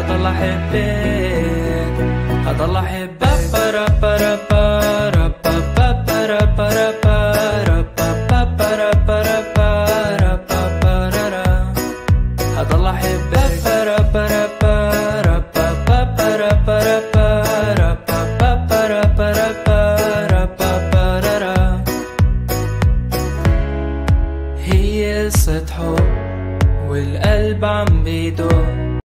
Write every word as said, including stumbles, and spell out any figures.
هضل احبك هضل احبك برا برا برا برا برا برا برا برا برا برا برا هضل احبك برا برا برا برا برا برا برا برا برا برا برا. هي قصة حب والقلب عم بيدق